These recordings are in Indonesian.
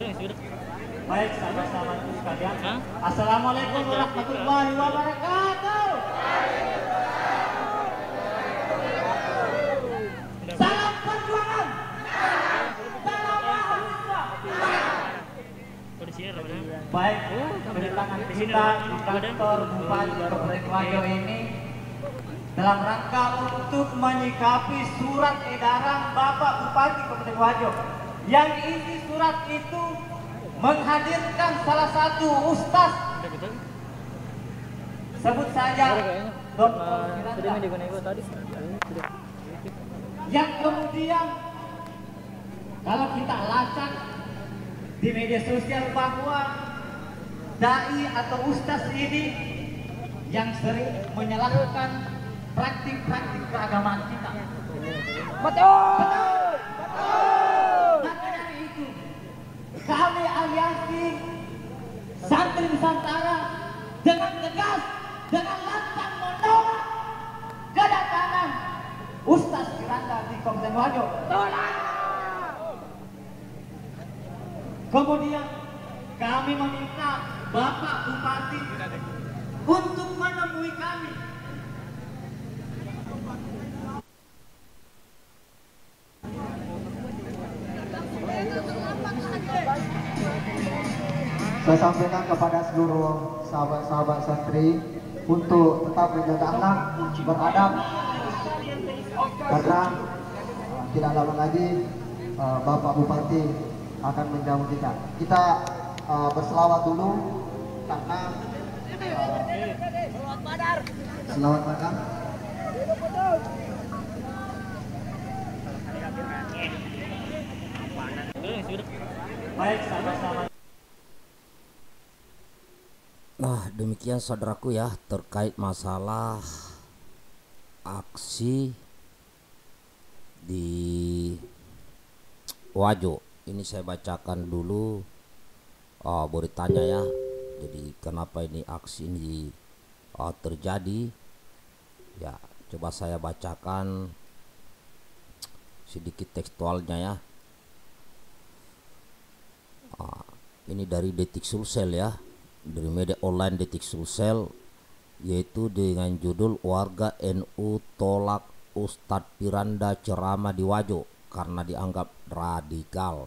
Baik, sahabat-sahabat sekalian. Assalamualaikum warahmatullahi wabarakatuh. Salam perjuangan. Salam mahasiswa. Baik, kedatangan kita di kantor Bupati Kabupaten Wajo ini dalam rangka untuk menyikapi surat edaran Bapak Bupati Kabupaten Wajo yang isi surat itu menghadirkan salah satu ustaz, sebut saja Dr. Firanda, yang kemudian kalau kita lacak di media sosial bahwa dai atau ustaz ini yang sering menyalahkan praktik-praktik keagamaan kita. Betul. Maka dari itu kami aliansi Santri Nusantara dengan tegas, dengan lantang menolak kedatangan Ustaz Firanda di Kabupaten Wajo. Kemudian kami meminta Bapak Bupati untuk menemui kami. Saya sampaikan kepada seluruh sahabat-sahabat santri untuk tetap menjaga akhlak, beradab, karena tidak lama lagi Bapak Bupati akan menjamu kita. Kita berselawat dulu karena selawat makan. Baik, sahabat-sahabat. Nah, demikian saudaraku ya terkait masalah aksi di Wajo. Ini saya bacakan dulu beritanya ya. Jadi kenapa ini aksi ini terjadi? Ya, coba saya bacakan sedikit tekstualnya ya. Ini dari Detik Sulsel ya, dari media online Detik Sulsel, yaitu dengan judul Warga NU tolak Ustadz Firanda ceramah di Wajo karena dianggap radikal.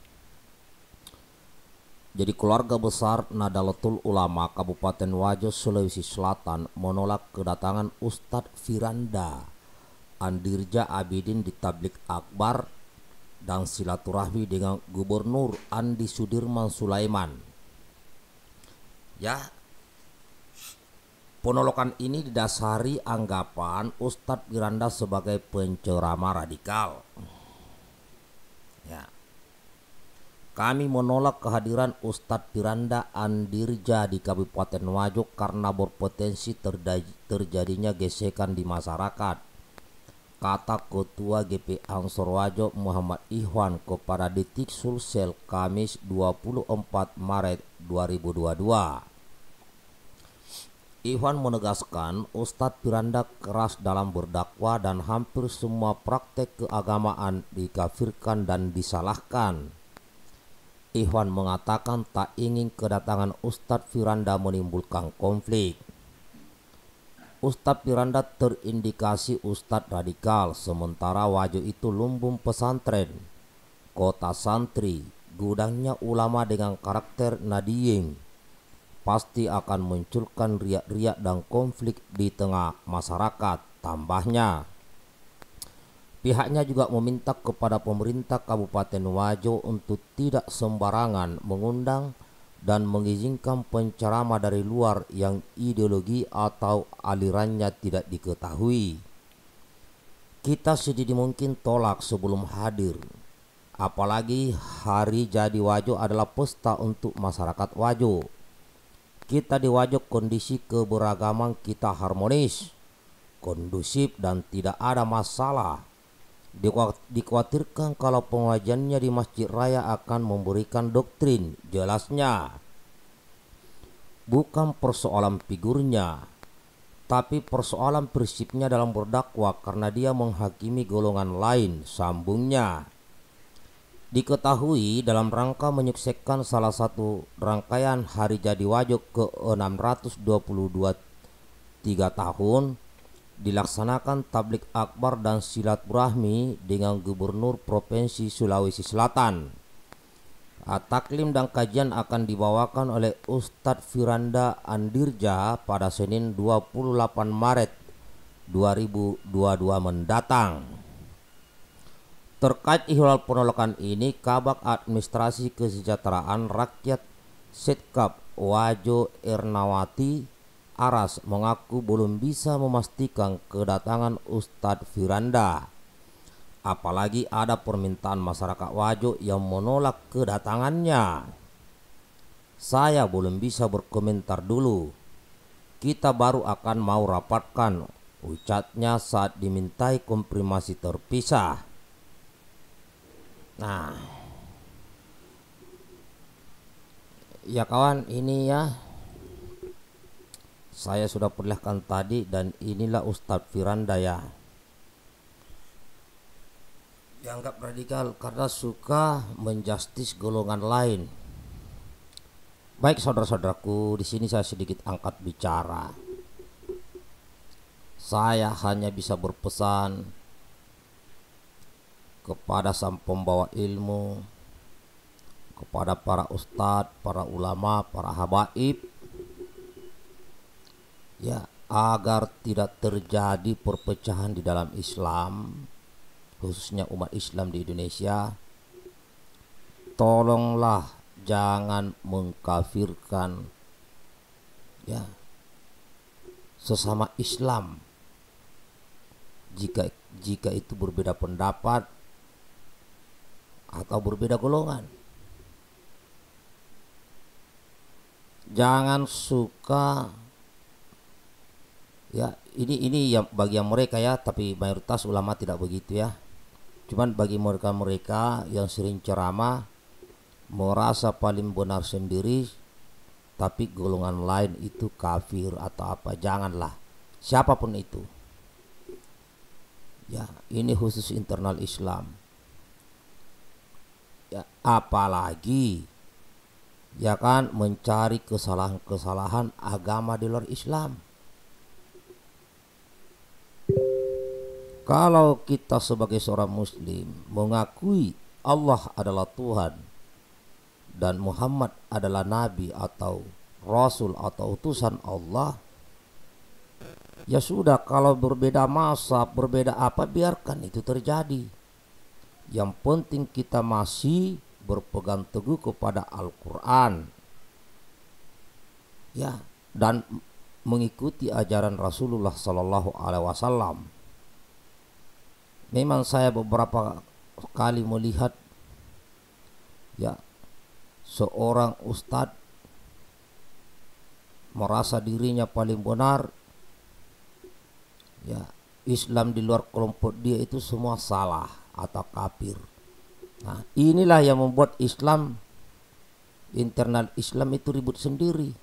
Jadi keluarga besar Nahdlatul Ulama Kabupaten Wajo, Sulawesi Selatan menolak kedatangan Ustadz Firanda Andirja Abidin di Tablik Akbar dan silaturahmi dengan Gubernur Andi Sudirman Sulaiman. Ya, penolakan ini didasari anggapan Ustadz Firanda sebagai penceramah radikal. Ya, kami menolak kehadiran Ustadz Firanda Andirja di Kabupaten Wajo karena berpotensi terjadinya gesekan di masyarakat, kata Ketua GP Ansor Wajo Muhammad Ihwan kepada Detik Sulsel Kamis 24 Maret 2022. Ihwan menegaskan Ustadz Firanda keras dalam berdakwah dan hampir semua praktek keagamaan dikafirkan dan disalahkan. Ihwan mengatakan tak ingin kedatangan Ustadz Firanda menimbulkan konflik. Ustadz Firanda terindikasi Ustadz radikal, sementara Wajo itu lumbung pesantren, kota santri, gudangnya ulama dengan karakter Nadiying. Pasti akan munculkan riak-riak dan konflik di tengah masyarakat. Tambahnya, pihaknya juga meminta kepada pemerintah Kabupaten Wajo untuk tidak sembarangan mengundang dan mengizinkan penceramah dari luar yang ideologi atau alirannya tidak diketahui. Kita sedini mungkin tolak sebelum hadir. Apalagi hari jadi Wajo adalah pesta untuk masyarakat Wajo. Kita di Wajo kondisi keberagaman kita harmonis, kondusif dan tidak ada masalah. Dikhawatirkan kalau pengajiannya di Masjid Raya akan memberikan doktrin. Jelasnya bukan persoalan figurnya, tapi persoalan prinsipnya dalam berdakwah karena dia menghakimi golongan lain. Sambungnya, Diketahui dalam rangka menyukseskan salah satu rangkaian hari jadi Wajo ke-622 3 tahun, dilaksanakan tablik akbar dan silaturahmi dengan Gubernur Provinsi Sulawesi Selatan. Taklim dan kajian akan dibawakan oleh Ustadz Firanda Andirja pada Senin 28 Maret 2022 mendatang. Terkait ihwal penolakan ini, Kabak Administrasi Kesejahteraan Rakyat Setkap Wajo Ernawati Aras mengaku belum bisa memastikan kedatangan Ustadz Firanda. Apalagi ada permintaan masyarakat Wajo yang menolak kedatangannya. Saya belum bisa berkomentar dulu. Kita baru akan mau rapatkan, ucapnya saat dimintai konfirmasi terpisah. Nah, ya kawan, ini ya saya sudah perlihatkan tadi, dan inilah Ustadz Firanda ya, dianggap radikal karena suka menjustis golongan lain. Baik saudara-saudaraku, di sini saya sedikit angkat bicara. Saya hanya bisa berpesan kepada sang pembawa ilmu, kepada para ustadz, para ulama, para habaib, ya, agar tidak terjadi perpecahan di dalam Islam, khususnya umat Islam di Indonesia. Tolonglah jangan mengkafirkan ya sesama Islam jika itu berbeda pendapat atau berbeda golongan. Jangan suka ya, ini yang bagi yang mereka ya, tapi mayoritas ulama tidak begitu ya. Cuman bagi mereka yang sering ceramah merasa paling benar sendiri, tapi golongan lain itu kafir atau apa, janganlah, siapapun itu ya. Ini khusus internal Islam ya, apalagi ya kan mencari kesalahan-kesalahan agama di luar Islam. Kalau kita sebagai seorang muslim mengakui Allah adalah Tuhan dan Muhammad adalah nabi atau rasul atau utusan Allah, ya sudah, kalau berbeda mazhab, berbeda apa, biarkan itu terjadi. Yang penting kita masih berpegang teguh kepada Al-Quran ya, dan mengikuti ajaran Rasulullah Sallallahu Alaihi Wasallam. Memang saya beberapa kali melihat ya seorang ustadz merasa dirinya paling benar ya, Islam di luar kelompok dia itu semua salah atau kafir. Nah, inilah yang membuat Islam, internal Islam itu ribut sendiri.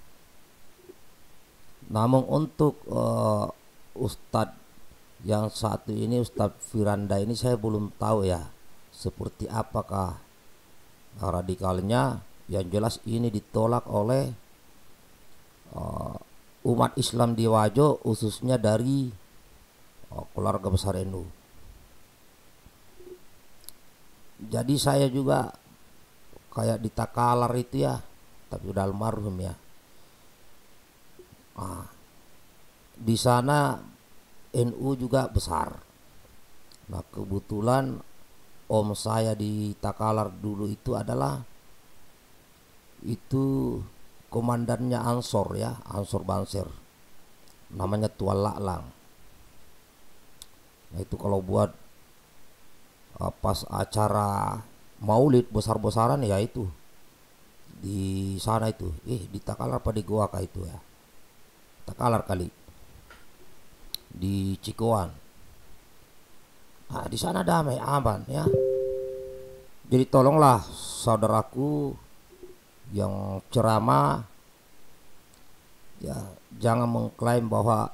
Namun untuk Ustadz yang satu ini, Ustadz Firanda ini, saya belum tahu ya seperti apakah radikalnya. Yang jelas ini ditolak oleh umat Islam di Wajo, khususnya dari keluarga besar NU. Jadi saya juga kayak di Takalar itu ya, tapi udah almarhum ya. Di sana NU juga besar. Nah, kebetulan om saya di Takalar dulu itu adalah itu komandannya Ansor ya, Ansor Banser, namanya Tuan Laklang. Nah, itu kalau buat pas acara maulid besar-besaran ya itu di sana itu, di Takalar apa di Goa kah itu ya, Takalar kali, di Cikoan. Nah, di sana damai aman ya. Jadi tolonglah saudaraku yang ceramah ya, jangan mengklaim bahwa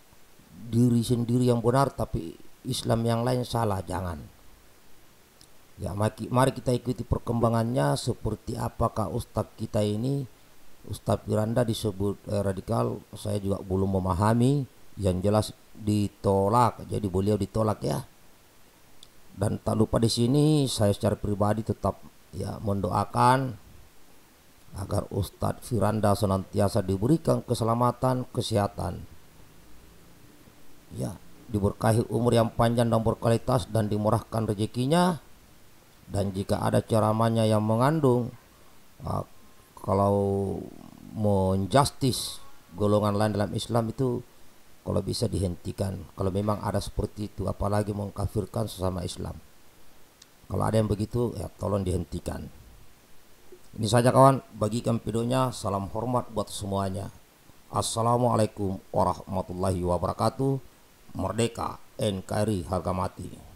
diri sendiri yang benar tapi Islam yang lain salah, jangan. Ya, mari kita ikuti perkembangannya seperti apakah Ustadz kita ini, Ustadz Firanda disebut radikal. Saya juga belum memahami, yang jelas ditolak. Jadi beliau ditolak ya. Dan tak lupa di sini saya secara pribadi tetap ya mendoakan agar Ustadz Firanda senantiasa diberikan keselamatan, kesehatan. Ya, diberkahi umur yang panjang dan berkualitas dan dimurahkan rezekinya. Dan jika ada ceramahnya yang mengandung kalau menjustis golongan lain dalam Islam itu, kalau bisa dihentikan. Kalau memang ada seperti itu, apalagi mengkafirkan sesama Islam. Kalau ada yang begitu, ya tolong dihentikan. Ini saja kawan, bagikan videonya. Salam hormat buat semuanya. Assalamualaikum warahmatullahi wabarakatuh. Merdeka, NKRI harga mati.